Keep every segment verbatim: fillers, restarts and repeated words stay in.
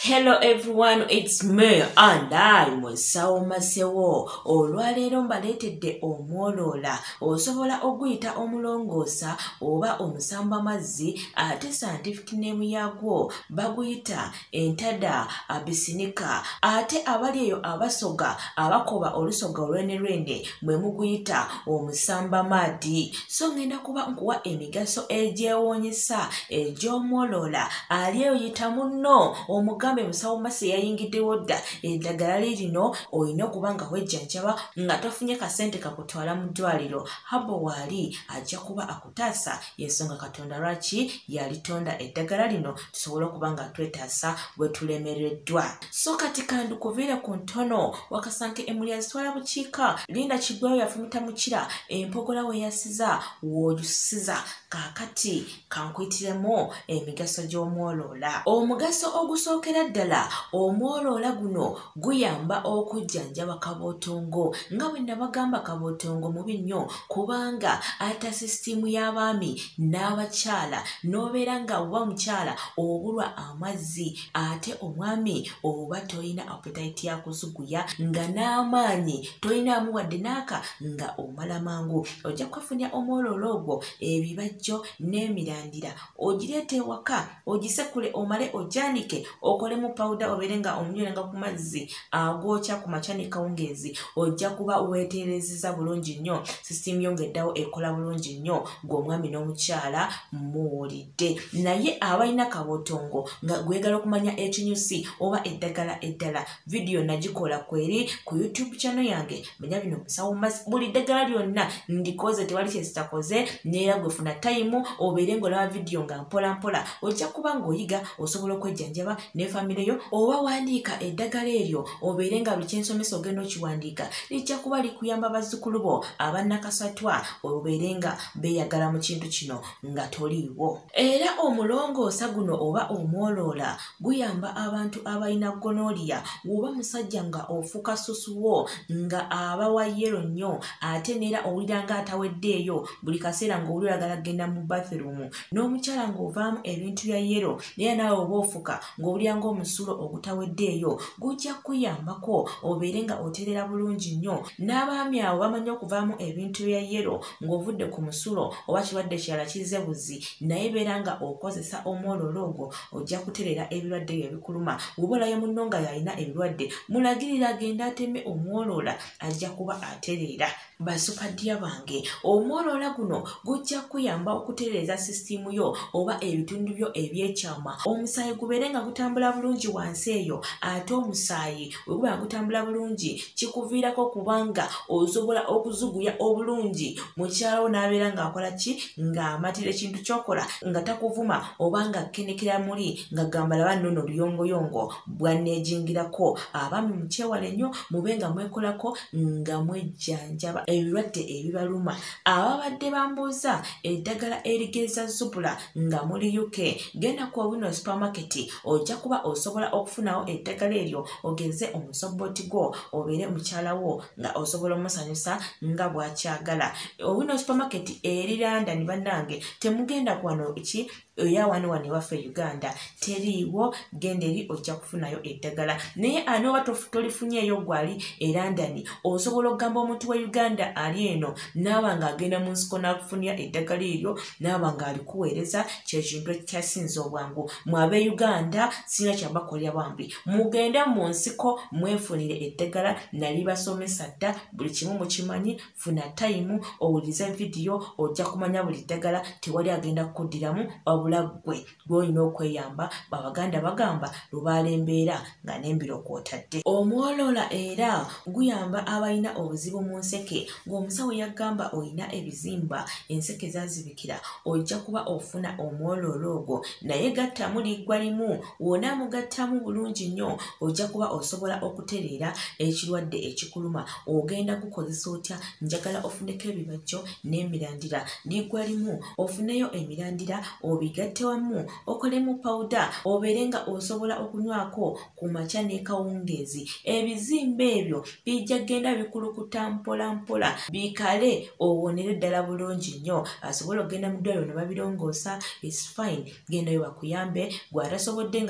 Hello everyone, it's me and I'm Musawo Masewo. Olwaleero mbaleetedde omwoloola osobola oguyita omulongoosa oba omusamba mazzi ate scientific name yagwo baguyita entada abisinika ate abali eyo abasoga abakoba olusoga olwenelwende mwe muguyita omusamba maadi. So ngenda kuba nkuwa emigaso egyewonyesa egy'omwoloola ali eyo yita munno omugambe Musawo Mase yayingiddewo dda eddagala lirino olina okuba nga wejjanjaba nga tofunye kasente kakutwala mu ddwaliro habo waali ajja kuba akutaasa y'ensonga Katonda lwaki yalitonda eddagala lino tusobole okuba nga twetaasa bwe tulemereddwa. So kati kandukuviire ku ntono wakasanke emmuli azitwala bukiika linda kiggwayo yafumita mukira empogola we yasiza w'ojusiza kaakati kankwitiremu emigaso gy'omwoloola. Omugaso ogusookera ddala omwoloola guno guyamba okujjanjaba kabootongo nga bwe nabagamba kabootongo mubi nnyo kubanga ata sisitimu y'abaami n'abakyala n'obeera nga oba mukyala obulwa amazzi ate omwami oba toyina appetite ya kuzuguya nga n'amaanyi toyinaamu wadde n'aka nga omala mangu ojja kufunya omwoloola ogwo ebibajjo n'emirandira ogireete ewaka ogisekule omale ojanike okolemu powder obeere nga omunywerenga ku mazzi agwokya ku makya ne kawungeezi ojja kuba weetereezeza bulungi nnyo sisitimu yo ng'eddawo ekola bulungi nnyo ng'omwami n'omukyala muwulidde. Naye abalina kabootongo nga gwegala okumanya ekinyusi oba eddagala eddala vidiyo nagikola kweri ku YouTube channel yange manya bino Musawo Mase buli ddagala lyonna ndikoze tewali kyezitakoze neera gwefuna time obeere ng'olaba vidiyo nga mpola mpola ojja kuba ng'oyiga osobola okwejjanjaba ne famire yo oba wandiika eddagala eryo obeere nga buli kyensomesa ogenda okiwandiika lijja kuba likuyamba bazzukulu bo abannakasatwa obeere nga beeyagala mu kintu kino nga toliiwo. Era omulongoosa guno oba omwoloola guyamba abantu abalina gonoliya woba musajja nga ofuuka susuwo nga aba wa yero nnyo ate neera owulira nga ataweddeeyo buli kaseera ng'oli oyagala kgenda mu bathroom n'omukyala ng'ovaamu ebintu bya yero naye naawe oba ofuka ng'owulira ng'omusulo ogutaweddeeyo gujja kuyambako obeere nga oteerera bulungi nnyo n'abaami abo bamanyi okuvaamu ebintu bya yero ng'ovudde ku musulo oba kirwadde kirala kizze buzi naye beera nga okozesa omwoloola ogwo ojja kutereera ebirwadde byo ebikuluma woba olayo munno nga yalina ebirwadde mulagirira agenda ateme omwoloola ajja kuba atereera. Basukaddiya bange omwoloola guno gujja kuyamba okutereeza sisitimu yo oba ebitundu byo ebyekyama omusaayi gubeere nga gutambula bulungi wansi eyo ate omusaayi bwe guba nga gutambula bulungi kikuviirako kubanga osobola okuzuguya obulungi mukyalawo n'abeera ng'akola ki ng'amatira ekintu ky'okola nga takuvuma oba nga kkenekera muli nga gamba laba nno luyongoyongo bwanneejingirako. Abaami mukyewale nnyo mube nga mwekolako nga mwejjanjaba ebirwadde ebibaluma. Ababadde bambuuza eddagala erigeza zubula nga muli U K genda ku Owino supermarket ojja kuba osobola okufunawo eddagala eryo ogeze omusoboti gwo obeere mukyalawo nga osobola omusanyusa nga bw'akyagala. Owino supermarket eri London bannange temugenda kwano ki oya wano wano ewaffe Uganda teriiwo genda eri ojja kufunayo eddagala naye ani oba tolifunyeeyo gwali e London osobola okugamba omuntu wa Uganda ali eno naaba ng'agenda mu nsiko n'akufunira eddagala eryo naaba ng'alikuweereza kyekintu ekyasinza obwangu. Mwabe Uganda sina kyabakolera bambi mugende mu nsiko mwefunire eddagala nali basomesa dda buli kimu mukimanyi funa time owulize vidiyo ojja kumanya buli ddagala tewali agenda kukuddiramu wabula ggwe gw'olina okweyamba Abaganda bagamba lubaala embeera nga n'embiro kw'otadde. Omwoloola era guyamba abalina obuzibu mu nseke ng'omusawo yagamba olina ebizimba enseke zaazibikira ojja kuba ofuna omwoloola ogwo naye gattamu liggwa limu wonaamugattamu bulungi nnyo ojja kuba osobola okutereera ekirwadde ekikuluma. Ogenda gukozesa otya? Njagala ofuneko ebibajjo n'emirandira liggwa limu ofuneyo emirandira obigatte wamu okolemu powder obeere nga osobola okunywako ku makya ne kawungeezi. Ebizimba ebyo bijja genda bikulukuta mpola mpola bikale owonere ddala bulungi nnyo asobola okgenda mu ddwaliro ne babirongoosa is fine gendayo bakuyambe gw'atasobodde nga ssente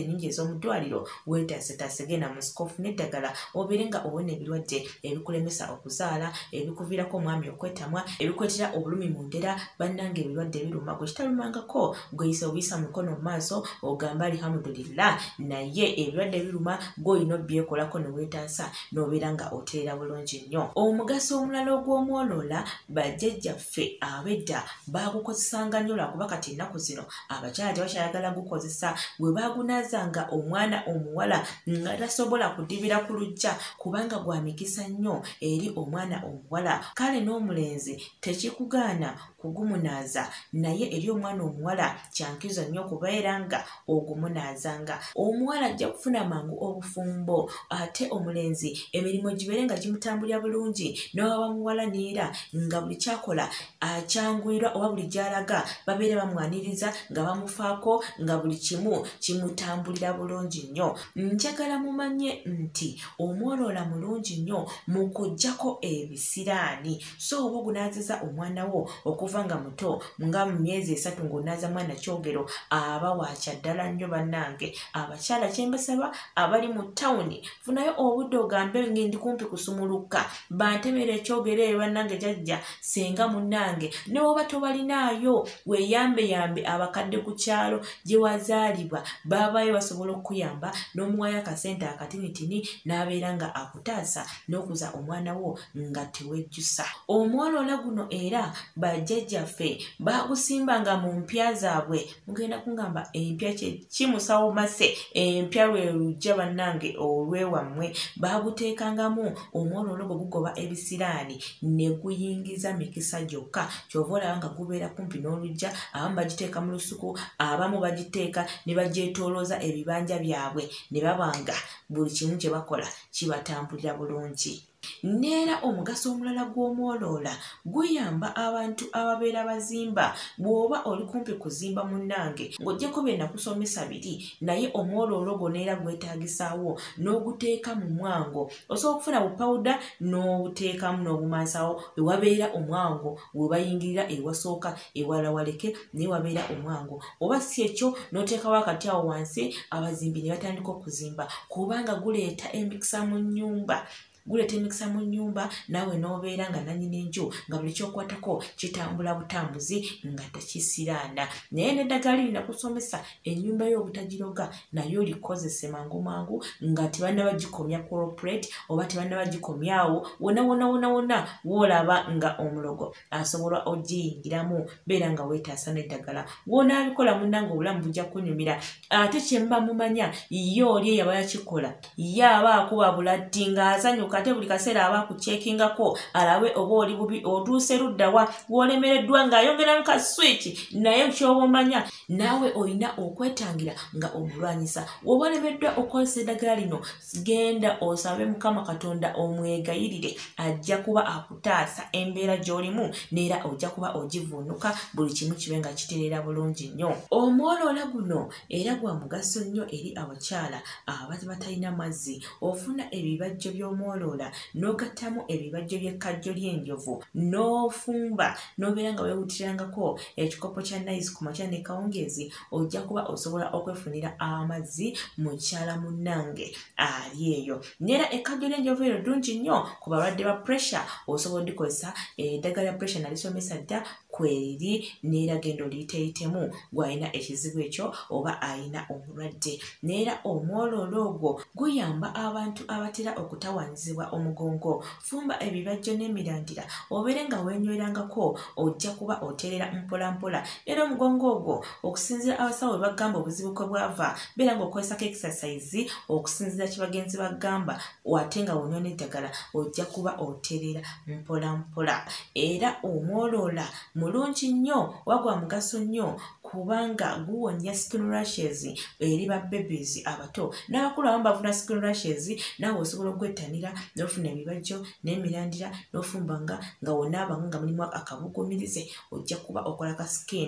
ennyingi ez'omu ddwaliro weetaasetaase genda mu nsiko ofune eddagala obeere nga owona ebirwadde ebikulemesa okuzaala ebikuviirako omwami okwetamwa ebikuleetera obulumi mu ndera bannange ebirwadde biruma gwe kitalumangako gweyise obuyisa mu mikono mu maaso ogamba alihamudulillah naye ebirwadde biruma gw'olina obyekolako ne weetaasa n'obeera nga oteera bulungi nnyo. Omugaso omulala ogw'omwoloola bajjajjaffe ab'edda baagukozesanga nnyo lwakuba kati ennaku zino abakyala tebakyayagala gukozesa bwe baagunaazanga omwana omuwala nga tasobola kudibira ku luggya kubanga gwa mikisa nnyo eri omwana omuwala. Kale n'omulenzi tekikugaana kugumunaza naye eri omwana omuwala kyankizo nnyo okubeera nga ogumunaazanga. Omuwala ajja kufuna mangu obufumbo ate omulenzi emirimu gibeere nga gimutambulira bulungi n'owa muwala neera nga buli kyakola akyanguyirwa oba buli gy'alaga babeere bamwaniriza nga bamufaako nga buli kimu kimutambulira bulungi nnyo. Njagala mumanye nti omwoloola mulungi nnyo mu kuggyako ebisiraani so oba ogunaaziza omwana wo okuva nga muto nga mu myezi esatu ng'onaaza mwana kyogero aba wakyaddala nnyo bannange. Abakyala kyembasaba abali mu ttawuni funayo obudde ogambe ngendi kumpi kusumuluka bantemera ekyogero eyo bannange jjajja senga munnange ne woba tobalinaayo weeyambeyambe abakadde ku kyalo gye wazaalibwa babayo basobola okukuyamba n'omuwayo akasente akatinitini n'abeera nga akutaasa n'okuza omwana wo nga tewejjusa. Omwoloola guno era bajjajjaffe baagusimbanga mu mpya zaabwe. Mugenda kungamba empya kye kimusawo mase empya lwe lujja bannange olwewammwe baaguteekangamu omwoloola gwe gugoba ebisiraani ne guyingiza mikisa gyokka kyova olaba nga gubeera kumpi n'olujja. Abamu bagiteeka mu lusuku abamu bagiteeka ne bagyetoolooza ebibanja byabwe ne babanga buli kimu kye bakola kibatambulira bulungi. Neera omugaso omulala gw'omwoloola guyamba abantu ababeera bazimba. Bw'oba oli kumpi kuzimba munnange ng'oggyeko bye nakusomesa biri naye omwoloola ogwo neera gwetaagisaawo n'oguteeka mu mwango osobola okufuna bupawuda n'obuteekamu n'obumansawo ewabeera omwango we bayingirira ewasooka ewalala waleke naye wabeera omwango oba si ekyo n'oteekawo akati awo wansi abazimbi ne batandika okuzimba kubanga guleeta emikisa mu nnyumba. Guleeta emikisa mu nnyumba naawe n'obeera nga nannyini enju nga buli kyokwatako kitambula butambuzi nga tekisiraana. Naye n'eddagala liri nakusomesa ennyumba y'obutagiroga nayo likozese mangu mangu nga tebannaba gikomya corporate oba tebannaba gikomyawo wona wona wona wona w'olaba nga omulogo asobola ogiyingiramu beera nga weetaasa n'eddagala. W'onaabikola munnange obulamu bujja kunyumira. Ate kye muba mumanya ye oli eyaba yakikola ye aba akuba bulatti ng'azanyuka ate buli kaseera aba akuceekingako alabe oba oli bubi otuuse luddawa w'olemereddwa ng'ayongeramu ka swiki naye ky'oba omanya naawe olina okwetangira nga omulwanyisa. W'oba olemeddwa okukozesa eddagala lino genda osabe Mukama Katonda omwegayirire ajja kuba akutaasa embeera gy'olimu neera ojja kuba ogivuunuka buli kimu kibe nga kitereera bulungi nnyo. Omwoloola guno era gwa mugaso nnyo eri abakyala abati batalina mazzi. Ofuna ebibajjo by'omwoloola n'ogattamu ebibajjo by'ekkajjo ly'enjovu n'ofumba n'obeera nga weewutirirangako ekikopo kya nayisi ku makya ne kawungeezi ojja kuba osobola okwefunira amazzi mukyala munnange ali eyo. Neera ekkajjo ly'enjovu eryo ddungi nnyo ku balwadde ba pressure osobola oddikozesa eddagala lya pressure nalisomesa dda kweri neera genda oliyiteeyitemu gw'alina ekizibu ekyo oba alina omulwadde. Neera omwoloola ogwo guyamba abantu abatera okutawanyizibwa omugongo. Fumba ebibajjo n'emirandira obeere nga weenywerangako ojja kuba oteerera mpola mpola. Era omugongo ogwo okusinziira abasawo bwe bagamba obuzibu kwe bwava beera ng'okozesako exercise okusinziira kye bagenzi bagamba ate nga wonywa n'eddagala ojja kuba oteerera mpola mpola. Era omwoloola mulungi nnyo wagwa mugaso nnyo kubanga guwonya skin rashes eri ba babies abato n'abakulu abamu bafuna skin rashes naawe osobola ogwettanira n'ofuna ebibajjo n'emirandira n'ofumbanga nga wonaabanga nga mulimu akabugumirize ojja kuba okola ka skin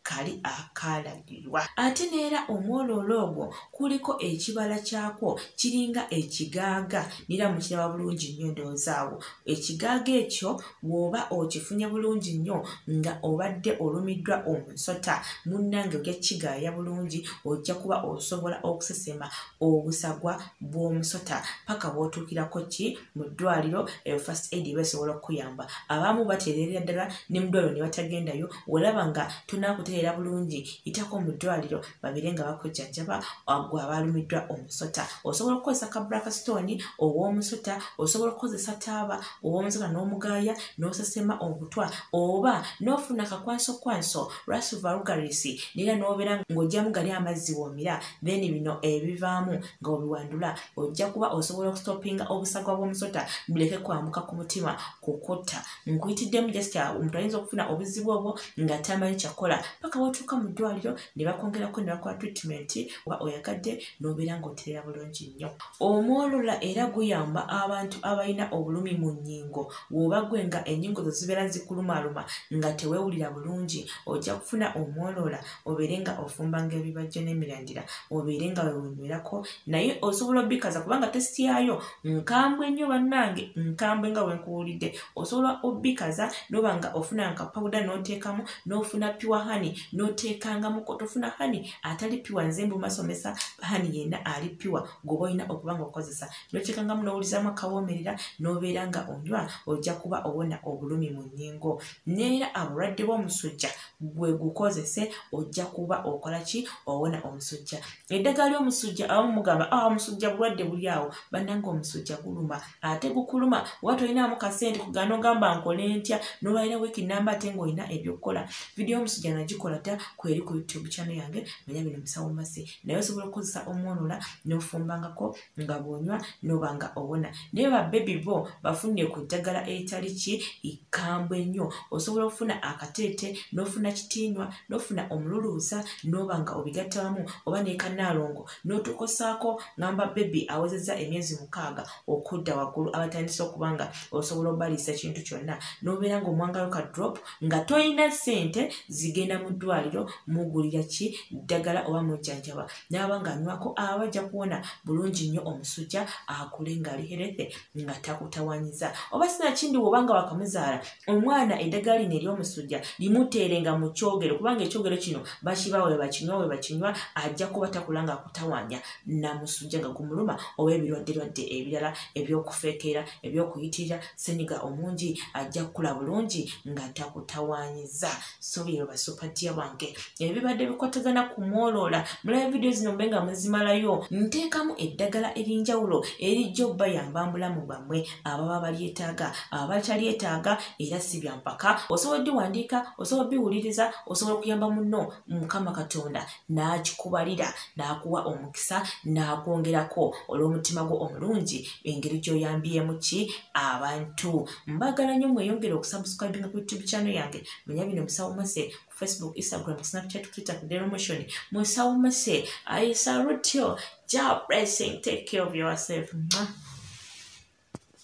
kali akalagirwa. Ate neera omwololo ogwo kuliko ekibala kyakwo kiringa ekigaaga nira mukiraba bulungi nnyo ndoozaawo. Ekigaaga ekyo bw'oba okifunye bulungi nnyo nga obadde olumiddwa omusota munnange ojja kigaaya bulungi, ojja kuba osobola okusesema obusagwa bw'omusota paka bw'otuukirako ki mu ddwaliro e first aid besobola okuyamba. Abamu bateerera ddala ne mu ddwaliro ne batagendayo, olaba nga tunaakuteerera bulungi yitako mu ddwaliro babire nga bakujjanjaba gwe abalumiddwa omusota. Osobola okukozesa ka blackstone ow'omusota, osobola okukozesa taaba ow'omusota n'omugaaya n'osesema obutwa, oba n'ofuna kakwanso kwanso rasuva rugarisi nera n'obeera ng'ojjamu gali amazzi woomira, then bino ebivaamu nga obiwandula, ojja kuba osobola okustopinga obusagwa bw'omusota buleke kwambuka ku mutima kukutta. Nkuyitiddemu just omuntu ayinza okufuna obuzibu obwo nga tamanyi kyakola paka bw'otuuka mu ddwaliro ne bakwongerako ne bakola treatment oba oyagadde n'obeera ng'oteerera bulungi nnyo. Omwolola era guyamba abantu abalina obulumi mu nnyingo. Bw'oba gwe nga ennyingo zo zibeera zikulumaaluma nga teweewulira bulungi, ojja kufuna omwolola obeere nga ofumbanga ebibajjo n'emirandira, obeere nga weewunywerako, naye osobola obbikaza kubanga tesiti yaayo nkambwe nnyo bannange, nkambwe nga bwe nkuwulidde. Osobola obbikaza n'oba nga ofuna nka pawuda n'oteekamu, n'ofuna piwa hani n'oteekangamuko. Tofuna hani atali piwa, nze mbumazomesa hani yenna ali piwa gwoba olina okuba nga okozesa, n'oteekangamu n'owulizaamu akawoomerera n'obeera nga onywa, ojja kuba owona obulumi mu nnyingo. Neera abalwadde b'omusujja gwe gukozese, ojja kuba okola ki owona omusujja. Eddagala ly'omusujja abamu mugamba ah omusujja bulwadde buli awo, bannange omusujja guluma ate gukuluma wa tolinaamu kasente kugano gamba nkole ntya n'olwalira wiiki namba ate ng'olina ebyokukola. Vidiyo y'omusujja nagikola dda kweri ku YouTube channel yange manya bino Musawo Mase, naye osobola okukozesa omwolola n'ofumbangako nga bw'onywa n'oba nga owona. Naye babbebi bo bafunye ku ddagala eritali ki ikambwe ennyo. Osobola okufuna akateete n'ofuna kitiinwa n'ofuna omululuusa n'oba nga obigatta wamu oba ne kanaalongo n'otukosaako ngamba bbebi awezezza emyezi mukaaga okudda waggulu abatandise okuba nga osobola obbaliisa ekintu kyonna, n'obeera ng'omwangayo ka drop nga toyina ssente zigenda mu ddwaliro mugulira ki ddagala oba mujjanjaba, n'aba ng'anywako aba ajja kuwona bulungi nnyo omusujja akule ng'ali healthy nga takutawanyiza. Oba sinakindi bw'oba nga wakamuzaala omwana eddagala lino ery'omusujja limuteerenga mu kyogero, kubanga ekyogero kino bakibawa we bakinywa we bakinywa ajja kuba takula nga akutawanya na musujja nga gumuluma oba ebirwadde-lwadde ebirala eby'okufeekeera eby'okuyitirira ssenyiga omungi ajja kukula bulungi nga takutawanyiza. So bye basupatiya bange ebibadde bikwatagana ku mwoloola. Mulaba vidiyo zino mbe nga muzimalayo, nteekamu eddagala ery'enjawulo erijja obbayamba bulamu bwammwe ababa balyetaaga abatalietaaga, era si bya mpaka. Osobola oddiwandiika, osobola oddiwuliriza, osobola okuyamba munno, Mukama Katonda n'akikubalira n'akuwa omukisa n'akwongerako olw'omutima gwo omulungi engeri gy'oyambyemu ki abantu. Mbagala nnyo mweyongere okusubscribinga ku YouTube channel yange manya bino Musawo Mase ku Facebook, Instagram, Snapchat, Twitter, Daily Motion. Musawo Mase, I salute you. Job blessing. Take care of yourself.